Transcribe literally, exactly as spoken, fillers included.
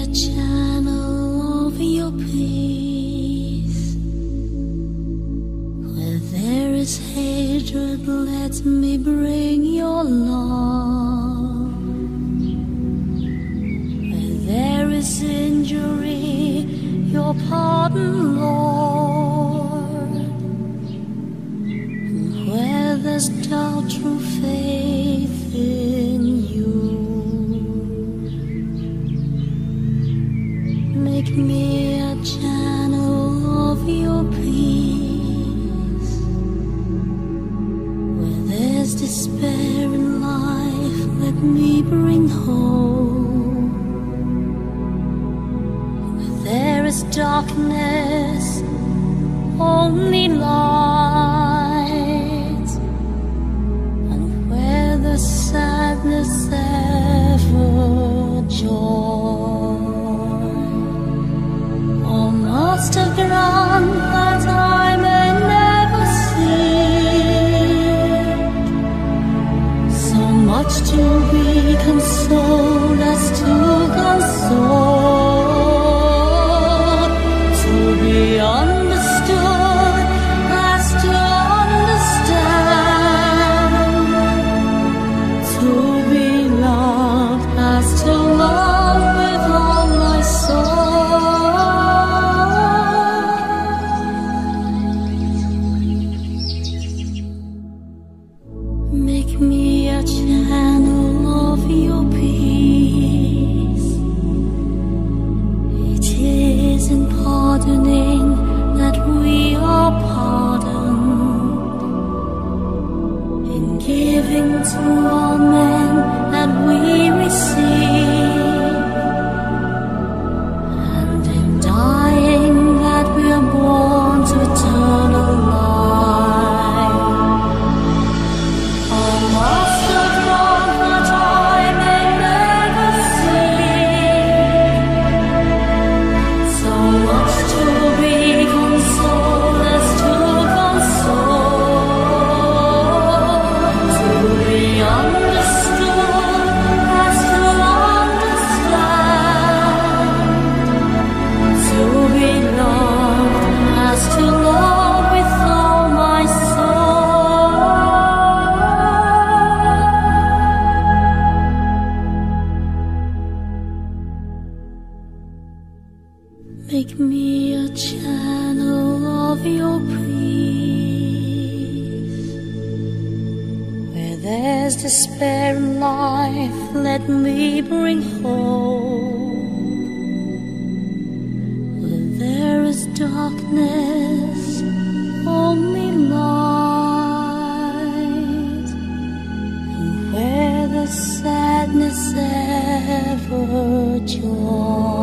channel of your peace. Where there is hatred, let me bring your love. Where there is injury, your pardon, Lord. And where there's doubt, true faith in you. Make me a channel of your peace. Where there's despair in life, let me bring hope. Where there is darkness, only light. And where the sadness ever joy. Master, grant that I may never seek so much to be consoled as to console, to be understood as to understand, to be loved as to love with all my soul. Make me a channel of your peace. It is in pardoning that we are pardoned, in giving to all men that we receive, and in dying that we are born to eternal life. Make me a channel of your peace. Where there's despair in life, let me bring hope. Where there is darkness, only light. And where the sadness ever joy.